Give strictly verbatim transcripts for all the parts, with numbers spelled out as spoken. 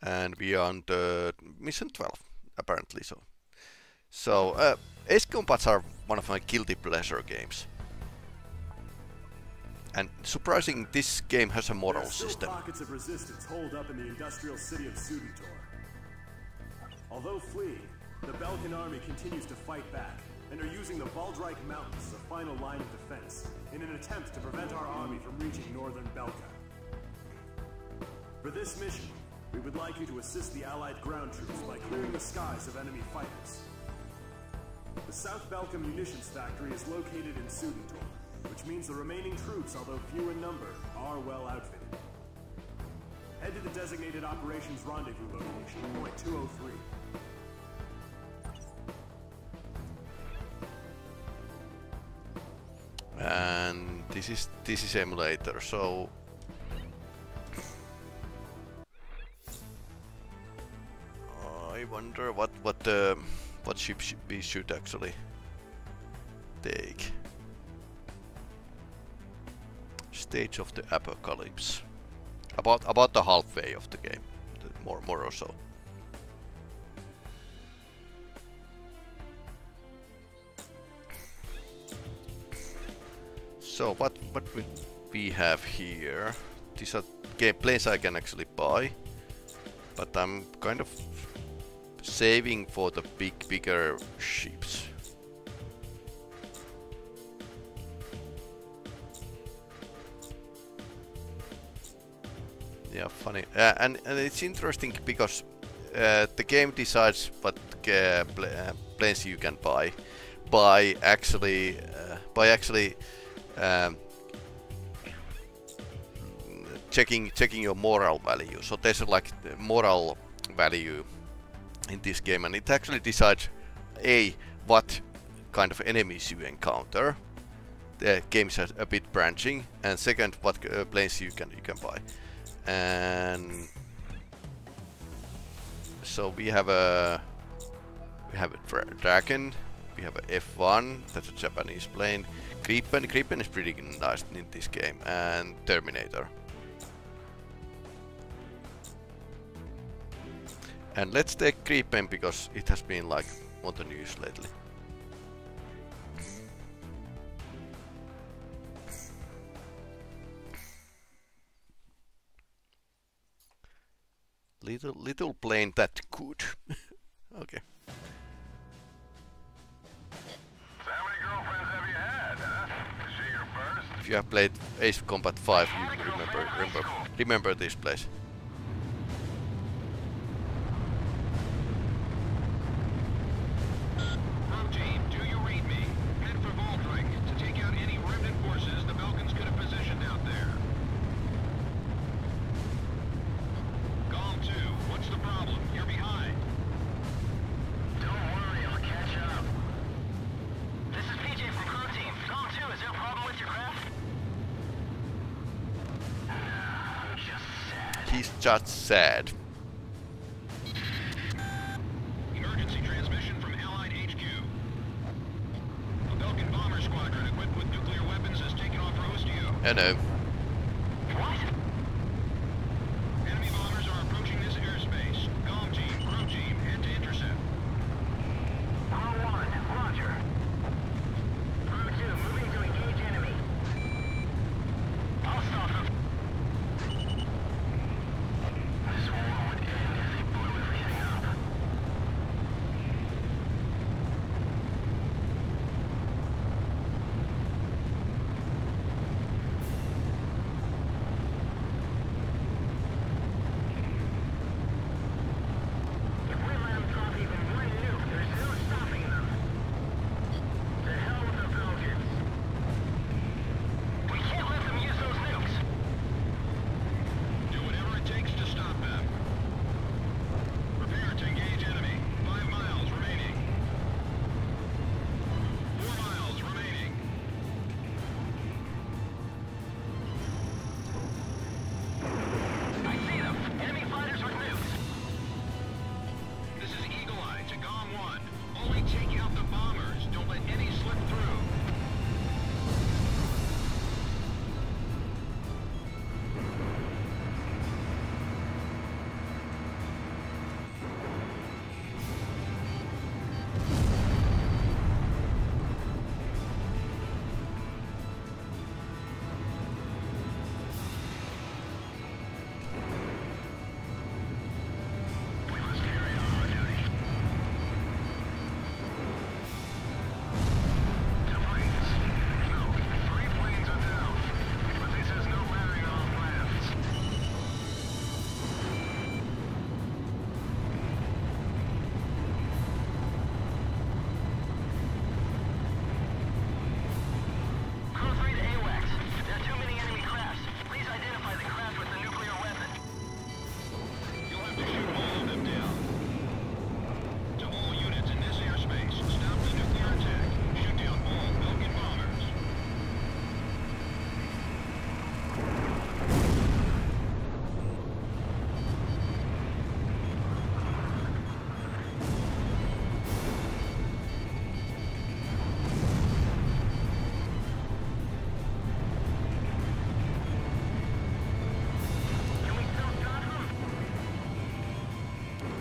and we are on the mission twelve, apparently so. So, uh, Ace Combats are one of my guilty pleasure games. And surprising, this game has a moral system. Pockets of resistance hold up in the industrial city of Sudentor. Although fleeing, the Belkan army continues to fight back, and are using the Baldreich Mountains as a final line of defense in an attempt to prevent our army from reaching northern Belka. For this mission, we would like you to assist the Allied ground troops by clearing the skies of enemy fighters. The South Belka munitions factory is located in Sudentor, which means the remaining troops, although few in number, are well outfitted. Head to the designated operations rendezvous location, point two oh three. And this is this is emulator, so I wonder what what uh, what ship sh we should actually take. Stage of the Apocalypse. About about the halfway of the game, more more or so. So what what would we have here? These are game planes I can actually buy, but I'm kind of saving for the big bigger ships. Yeah, funny, uh, and and it's interesting because uh, the game decides what uh, pl uh, planes you can buy by actually uh, by actually. Um, checking checking your moral value. So there's a, like moral value in this game, and it actually decides a what kind of enemies you encounter. The game is a bit branching, and second, what uh, planes you can you can buy. And so we have a we have a dra dragon. We have a F one. That's a Japanese plane. Gripen, Gripen is pretty nice in this game, and Terminator. And let's take Gripen because it has been like on the news lately. Little little plane that could. Okay. If you have played Ace Combat five, you remember remember remember this place. Rogue team, do you read me? Head for Baldreich to take out any remnant forces the Belkans could have positioned out there. Galm two, what's the problem? You're behind. Don't worry, I'll catch up. This is P J from Rogue team. Galm two, is there a problem with your craft? He's just sad. Emergency transmission from Allied H Q. A Belkan bomber squadron equipped with nuclear weapons has taken off roast to you. I know. What? Enemy bombers are approaching this airspace. Galm team, Rogue team, head to intercept. Row one, roger. Row two, moving to engage enemy. I'll stop them. This war would end if they blew everything up.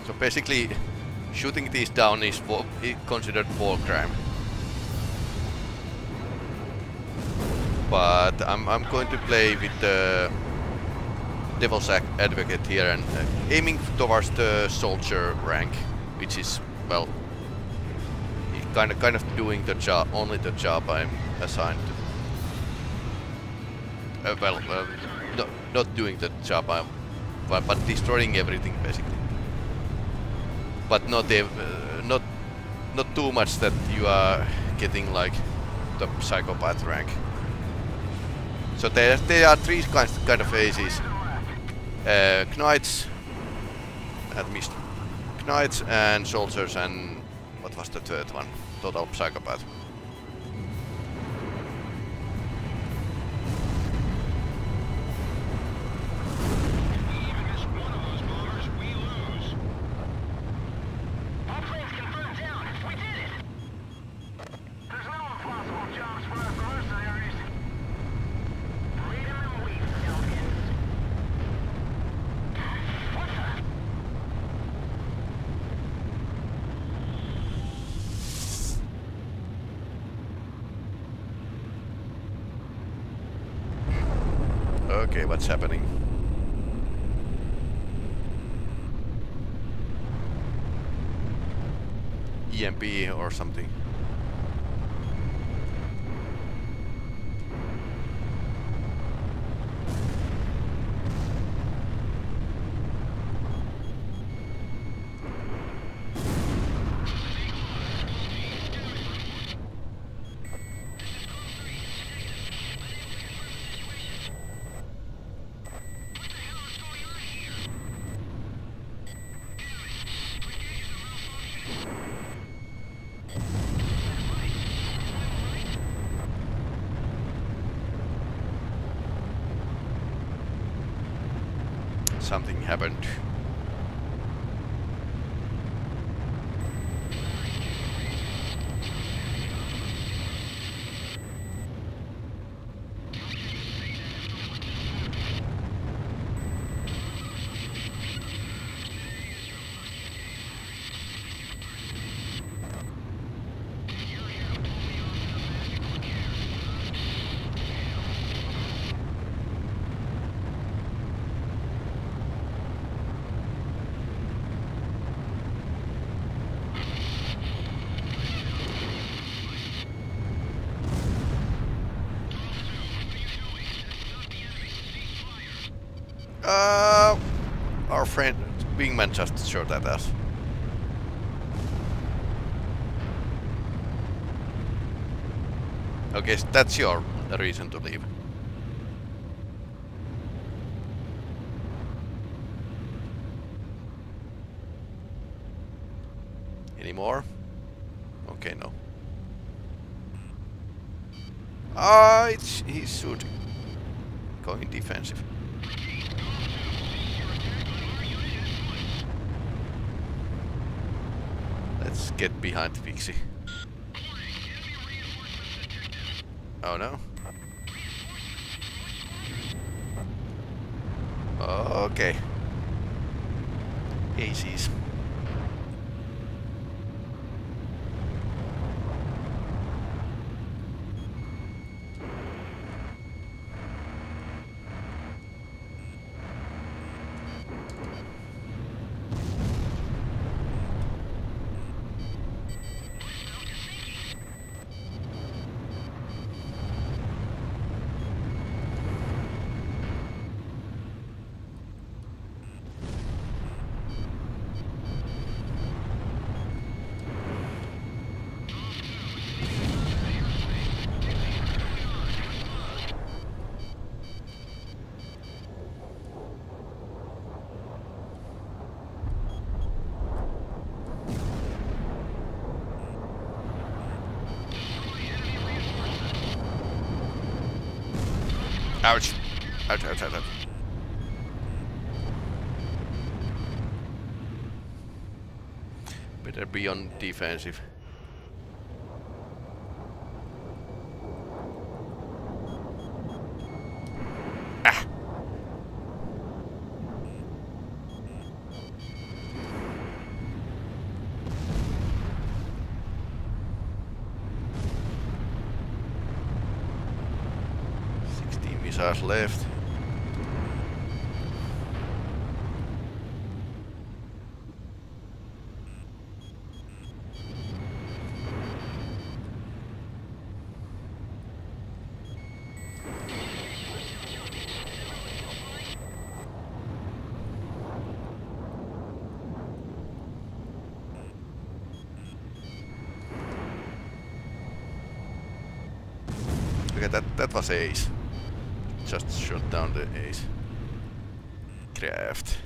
So basically, shooting these down is war considered war crime. But I'm I'm going to play with the Devil's Advocate here and uh, aiming towards the soldier rank, which is, well, kind of kind of doing the job, only the job I'm assigned to. Uh, well, uh, no, not doing the job I'm, but, but destroying everything basically. But not uh, not not too much that you are getting like the psychopath rank. So there there are three kinds kind of phases. Uh, Knights, at least Knights and soldiers, and what was the third one? Total psychopath. Okay, what's happening? E M P or something. Something happened. Uh, our friend Wingman just shot at us. Okay, so that's your reason to leave. Any more? Okay, no. Ah, it's he's shooting. Going defensive. Let's get behind Pixie. Oh no. Okay. A Cs. Ouch. Ouch, ouch, ouch, ouch. Better be on defensive. Ah. has left. Okay, that, that was Ace. Just shot down the Ace craft.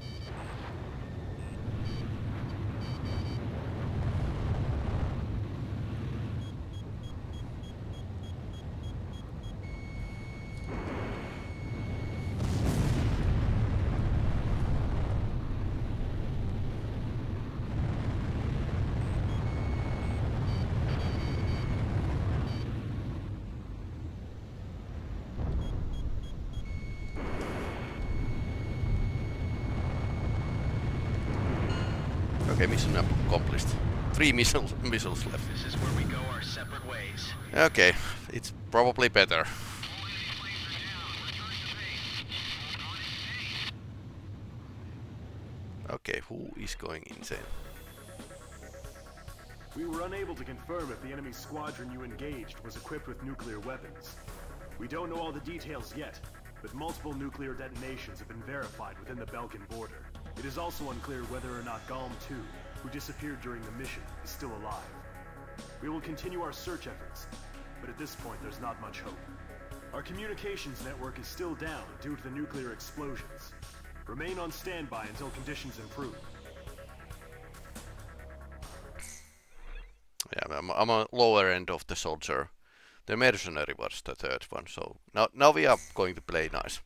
Okay, mission accomplished. Three missiles, missiles left. This is where we go our separate ways. Okay, it's probably better. Okay, who is going insane? We were unable to confirm if the enemy squadron you engaged was equipped with nuclear weapons. We don't know all the details yet, but multiple nuclear detonations have been verified within the Belkan border. It is also unclear whether or not Galm two, who disappeared during the mission, is still alive. We will continue our search efforts, but at this point there's not much hope. Our communications network is still down due to the nuclear explosions. Remain on standby until conditions improve. Yeah, I'm, I'm on lower end of the soldier. The mercenary was the third one, so now now we are going to play nice.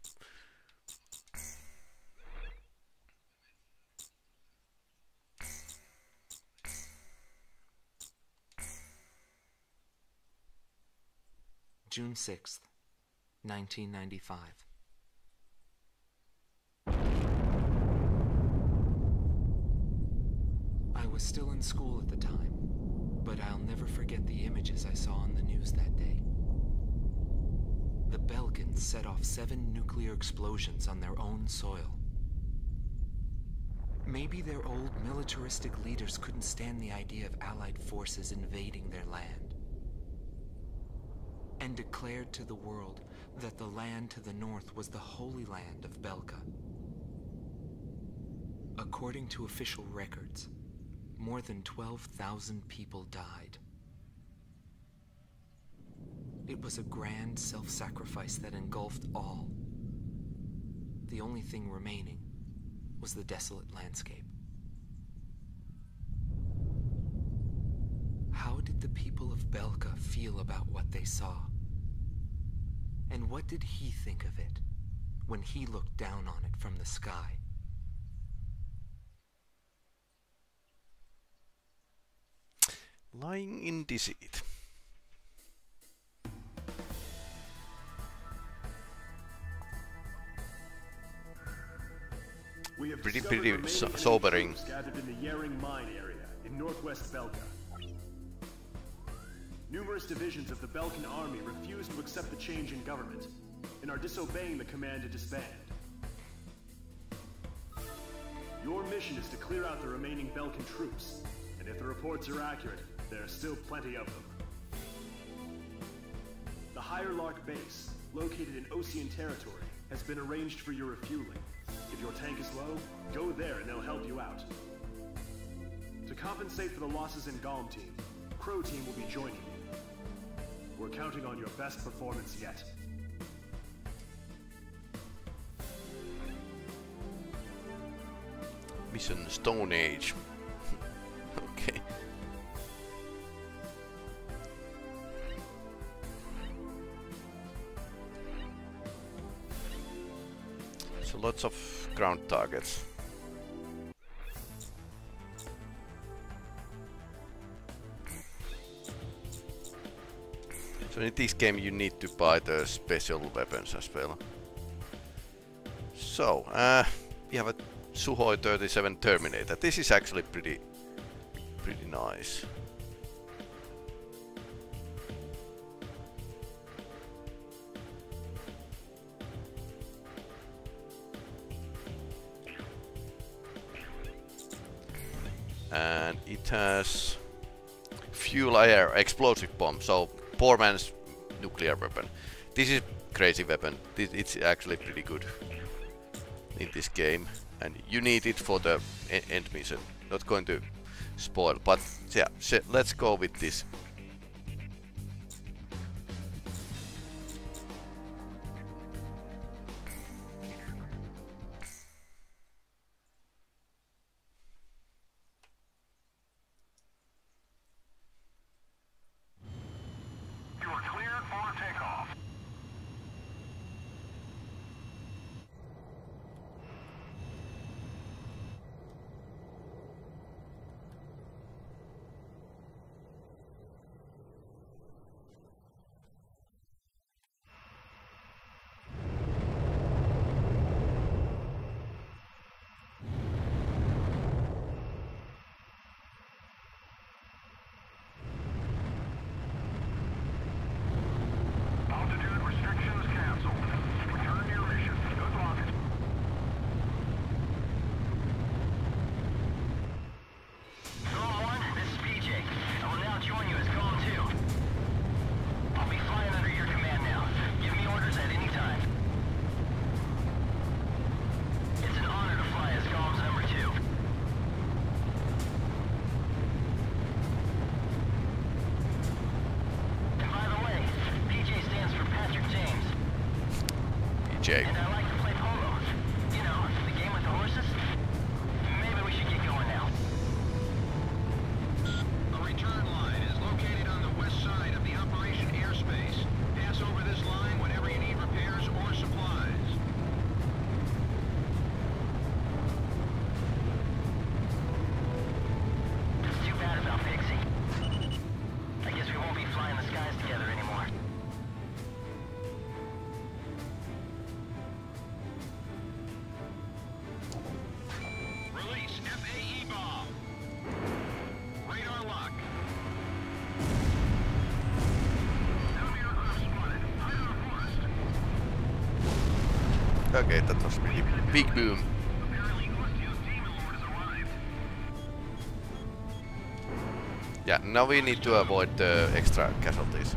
June sixth, nineteen ninety-five. I was still in school at the time, but I'll never forget the images I saw on the news that day. The Belkans set off seven nuclear explosions on their own soil. Maybe their old militaristic leaders couldn't stand the idea of Allied forces invading their land, and declared to the world that the land to the north was the Holy Land of Belka. According to official records, more than twelve thousand people died. It was a grand self-sacrifice that engulfed all. The only thing remaining was the desolate landscape. How did the people of Belka feel about what they saw? And what did he think of it when he looked down on it from the sky? Lying in deceit. We have Pretty, discovered pretty remaining so enemy sobering. troops gathered in the Yering mine area in northwest Belka. Numerous divisions of the Belkan army refuse to accept the change in government and are disobeying the command to disband. Your mission is to clear out the remaining Belkan troops, and if the reports are accurate, there are still plenty of them. The Higher Lark base, located in Ocean territory, has been arranged for your refueling. If your tank is low, go there and they'll help you out. To compensate for the losses in Galm Team, Crow Team will be joining you. We're counting on your best performance yet. Mission Stone Age. Okay. So lots of ground targets. So in this game you need to buy the special weapons as well. So, uh, we have a Sukhoi thirty-seven Terminator. This is actually pretty, pretty nice. and it has fuel air explosive bomb, so poor man's nuclear weapon. This is crazy weapon. This, it's actually pretty good in this game, and you need it for the e end mission. Not going to spoil, but yeah, so let's go with this. And I like to play polo. You know, the game with the horses. Maybe we should get going now. A return line is located on the west side of the operation airspace. Pass over this line whenever you need repairs or supplies. It's too bad about Pixie. I guess we won't be flying the skies together anymore. Okay, that was really big boom. Yeah, now we need to avoid the extra casualties.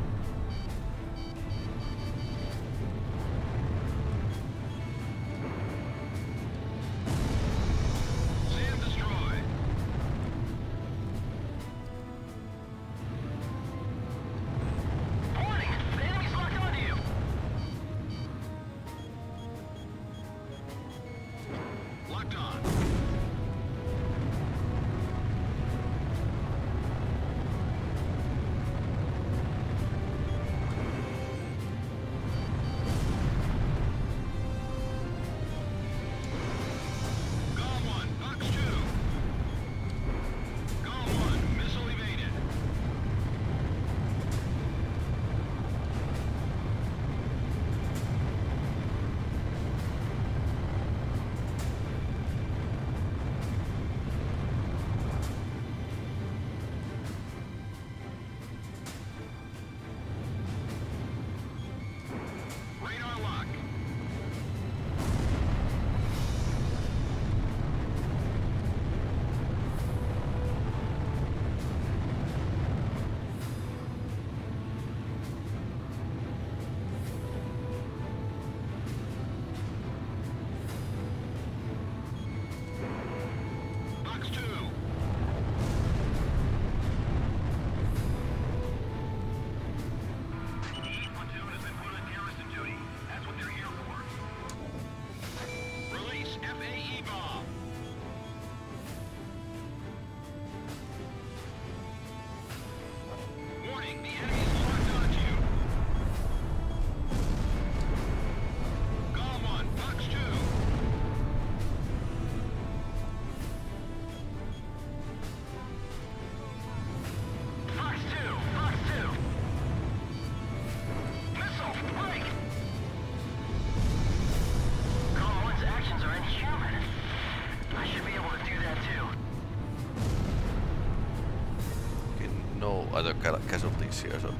Other ca casualties here, so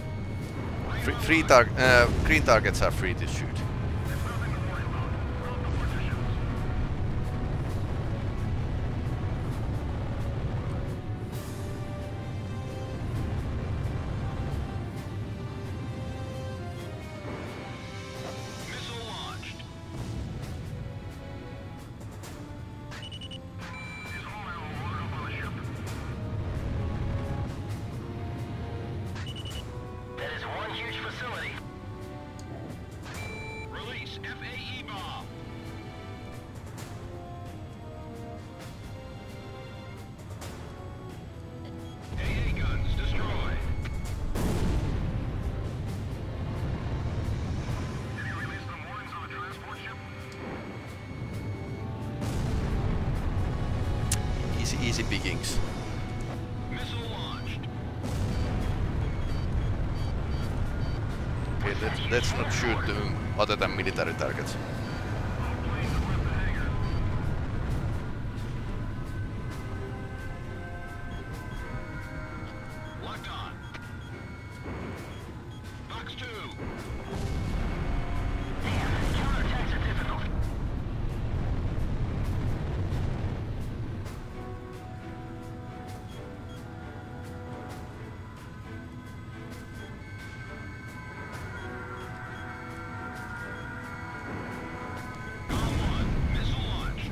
free, free tar uh, green targets are free to shoot. easy pickings. Missile launched. Okay, let's, let's not shoot them other than military targets. Locked on. Box two. Damn, counterattacks are difficult. Galm one. Missile launched.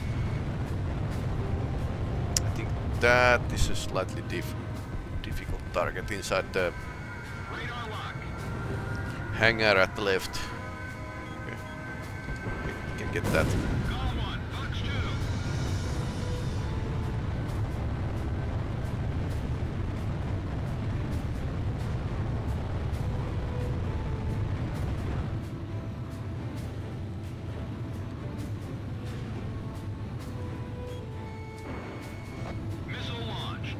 I think that is a slightly diff difficult target inside the Radar lock. hangar at the left. Okay. We can get that. Galm one. Box two. Missile launched.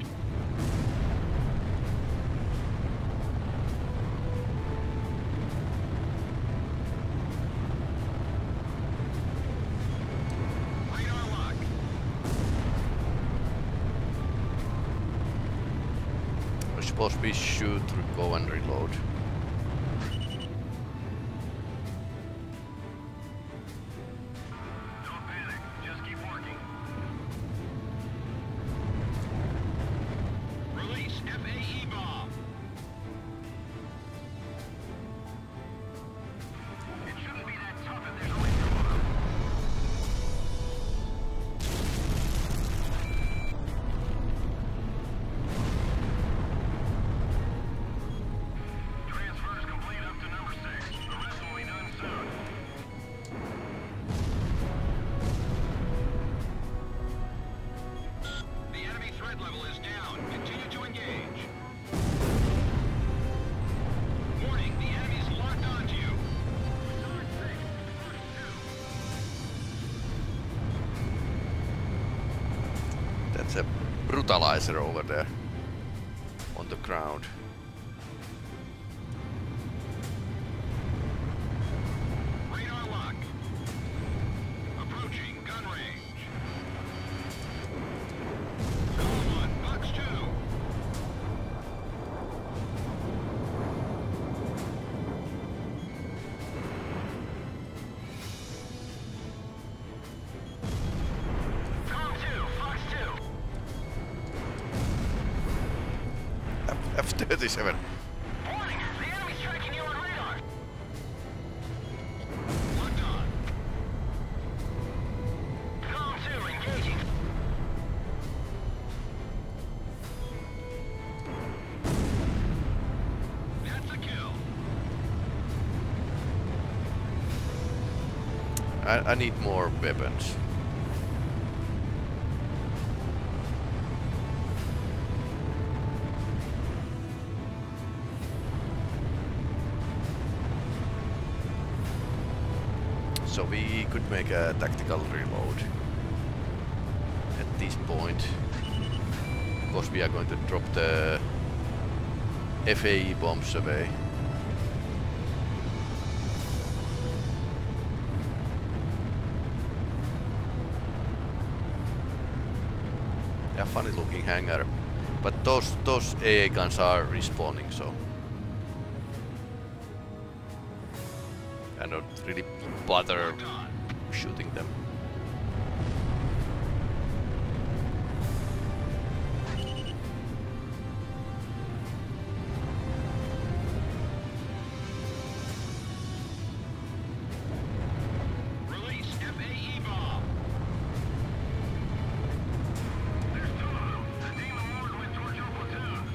Radar lock. I suppose we should go and reload. Don't panic. Just keep working. Release F A E bomb. It shouldn't be that tough if there's only two of them. Transfers complete up to number six. The rest will be done soon. The enemy threat level is down. Continue to engage. Warning, the enemy's locked onto you. That's a brutalizer over there on the ground. Radar lock. Approaching gun range. Galm one, box two. Galm two, Fox two. F thirty-seven. Warning, the enemy's tracking you on radar. Locked on. Galm two, engaging. That's a kill. I, I need more weapons. So we could make a tactical reload at this point. Of course we are going to drop the F A E bombs away. Yeah, funny looking hangar. But those those A A guns are respawning, so I don't really bother Locked on. shooting them. Release F A E bomb. There's two of them. The Demon Lord went towards your platoon.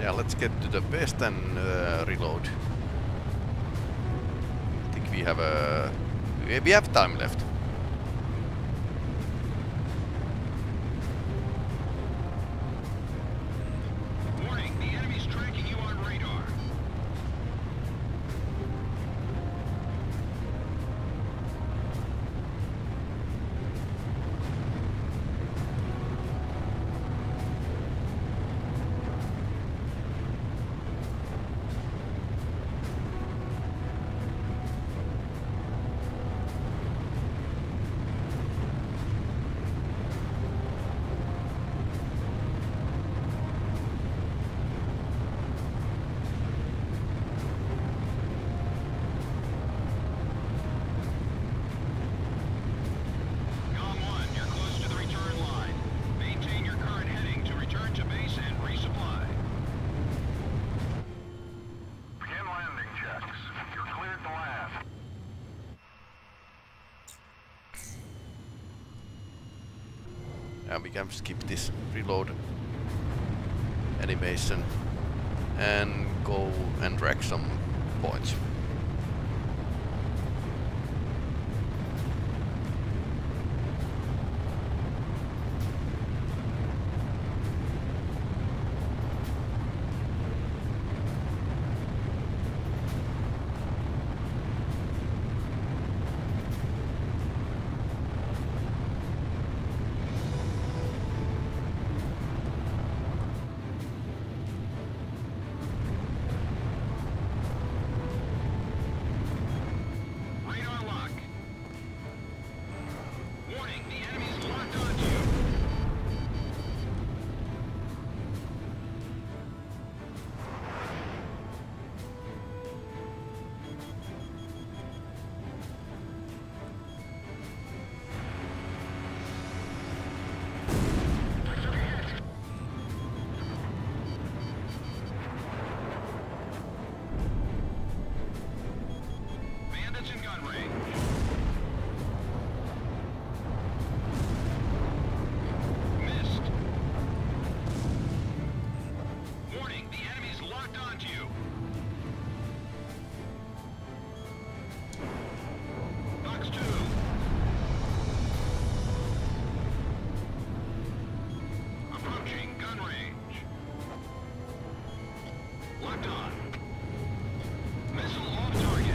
Yeah, let's get to the best and uh, reload. I think we have a... we have time left. Warning, the enemy's tracking you on radar. Galm one, you're close to the return line. Maintain your current heading to return to base and resupply. Begin landing checks. You're cleared to land. And we can skip this reload animation and go and drag some points. Radar lock. Warning, the enemy's locked onto you. Bandits in gun range. Missed. Warning, the enemy's locked onto you. Box two. Approaching gun range. Locked on. Missile off target.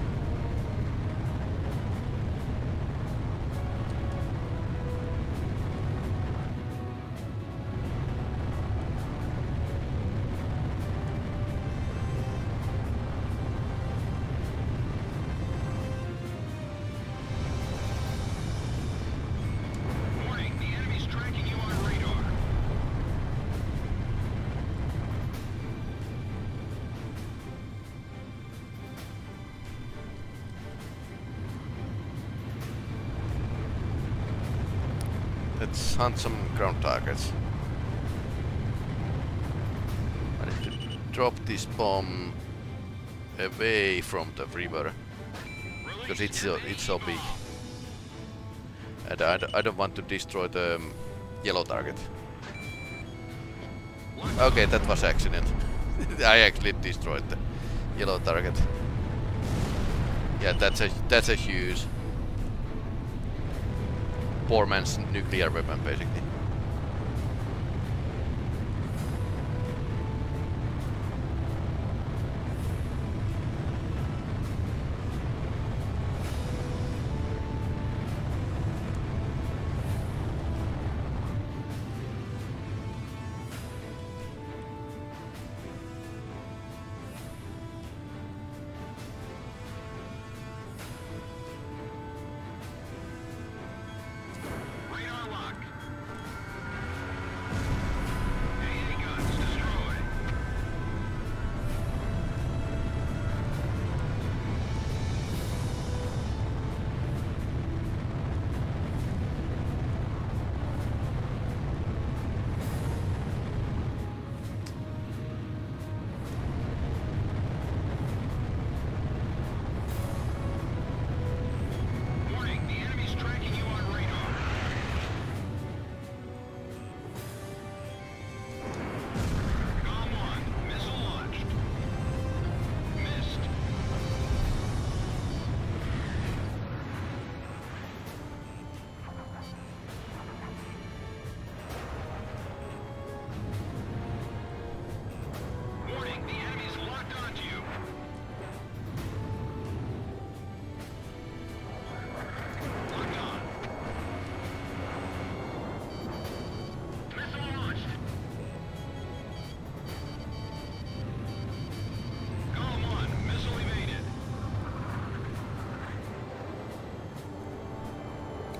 Warning, the enemy's tracking you on radar. Let's hunt some ground targets. I need to drop this bomb away from the river because it's so, it's so big, and I, d I don't want to destroy the um, yellow target. Okay, that was accident. I actually destroyed the yellow target. Yeah, that's a that's a huge poor man's nuclear weapon, basically. Radar lock.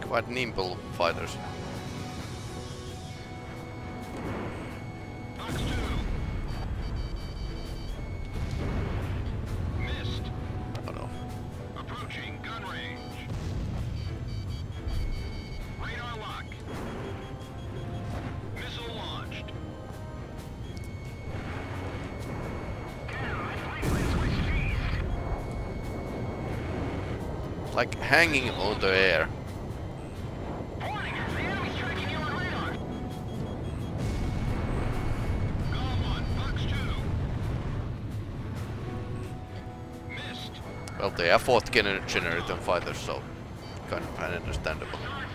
quite nimble fighters. Fox two. Missed. Oh no. Approaching gun range. Radar lock. Missile launched. Like hanging on the air. Warning! The enemy's tracking you on radar! Galm one, Fox two. Missed. Well, they are fourth gener generation fighters, so kind of understandable.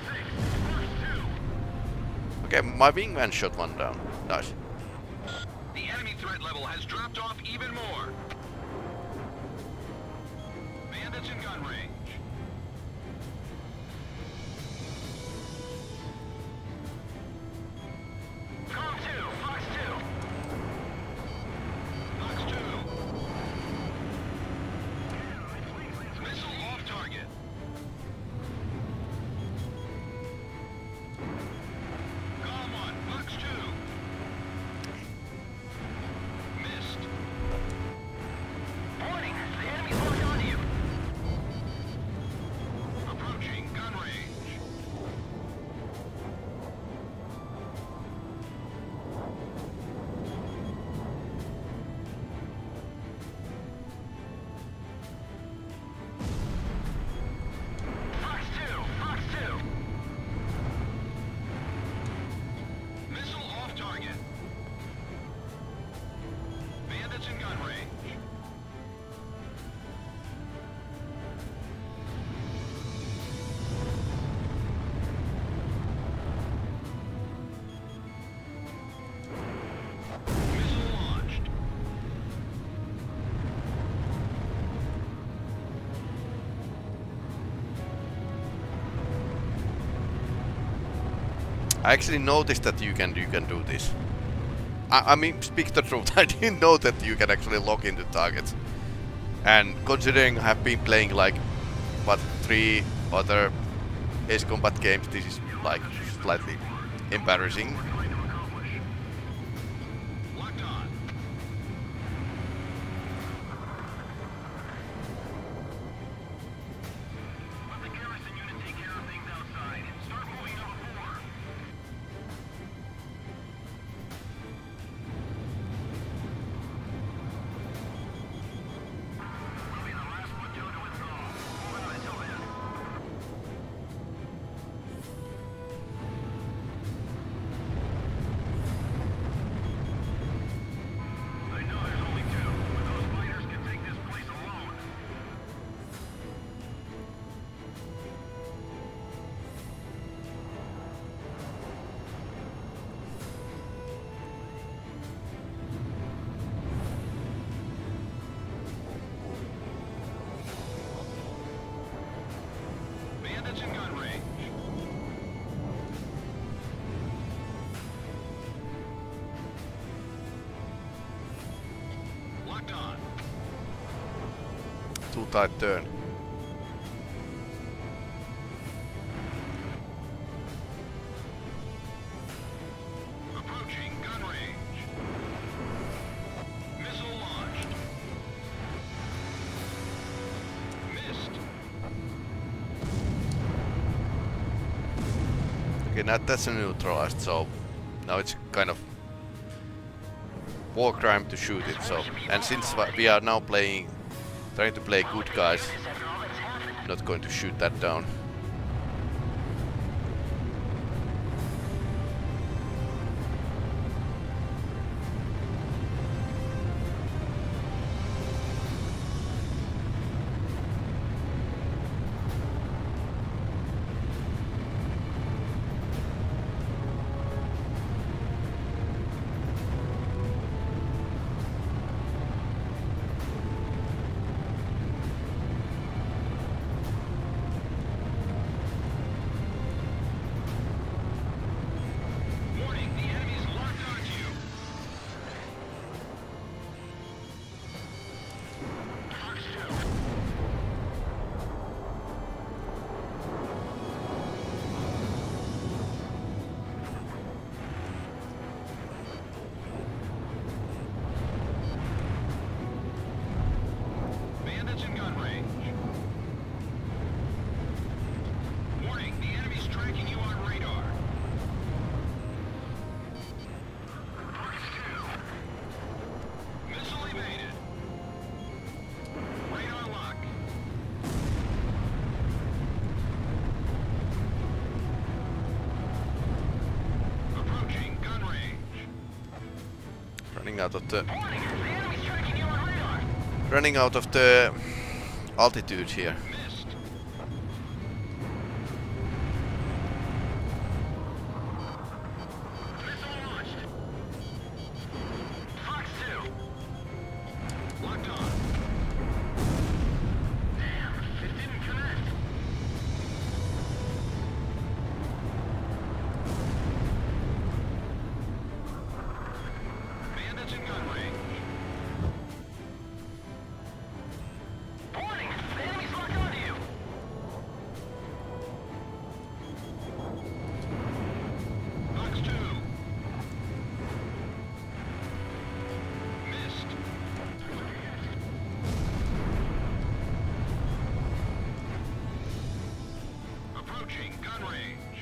Okay, my wingman shot one down. Nice. The enemy threat level has dropped off even more. Bandits in gun range. Galm two, Fox two. Fox two. Missile off target. Galm one, Fox two. Missed. Warning! The enemy's locked onto you! Approaching gun range. Fox two, Fox two. Missile off target. Bandits in gun range. Missile launched. I actually noticed that you can you can do this. I, I mean, speak the truth, I didn't know that you can actually lock into targets. And considering I've been playing like, what, three other Ace Combat games, this is like slightly embarrassing. Locked on. Let the garrison unit take care of things outside. Start moving number four. We'll be the last platoon to withdraw. Move out until then. I know there's only two, but those fighters can take this place alone. Bandits in gun range. Locked on. Too tight turn. Approaching gun range. Missile launched. Missed. Okay, now that's neutralized, so now it's kind of war crime to shoot it. So, and since we are now playing, trying to play good guys, I'm not going to shoot that down. running out of the Warning, the enemy's tracking you on radar. running out of the altitude here. Missed. Missile launched. Fox two. Locked on. Damn, it didn't connect. Bandits in gun range. Warning, the enemy's locked onto you. Fox two. Missed. Approaching gun range.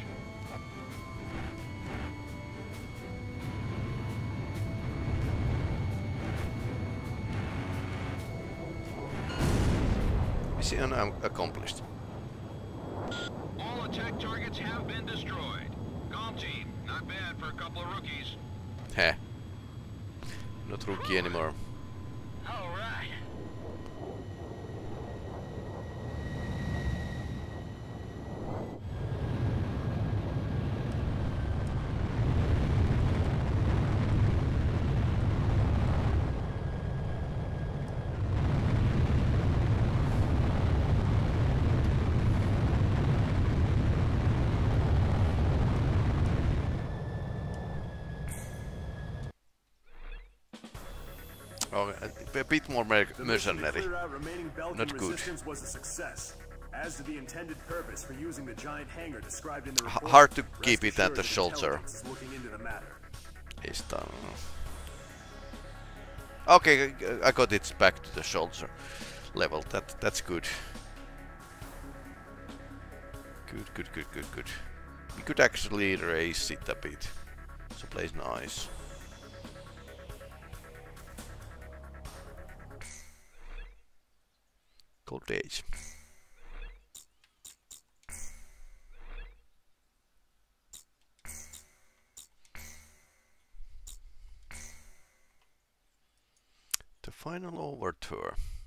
Mission um, accomplished. All attack targets have been destroyed. Galm Team, not bad for a couple of rookies. Heh. Not rookie anymore. All right. Oh, a, a bit more mer The mission to mercenary. clear out remaining Belkan Not good. resistance was a success, as to the intended purpose for using the giant hangar described in the H report. hard to Rest keep it at assured the that shoulder. intelligence is looking into the matter. Is done. Okay, I got it back to the shoulder level. That that's good. Good, good, good, good, good. We could actually raise it a bit. So plays nice. Cold days. The final overture.